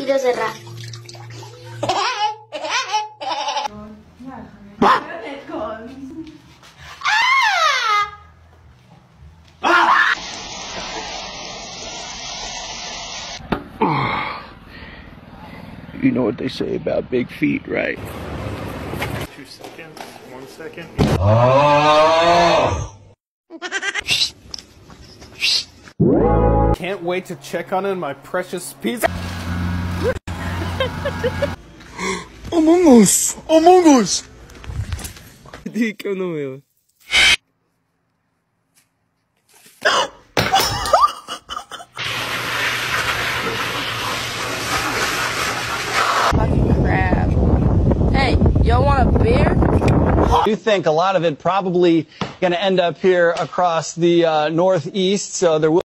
y lo cerrás. You know what they say about big feet, right? 2 seconds, 1 second. Can't wait to check on it, my precious piece. Among Us! Among Us! Hindi ikaw naman yun. Fucking crap. Hey, y'all want a beer? You think a lot of it probably going to end up here across the northeast, so there will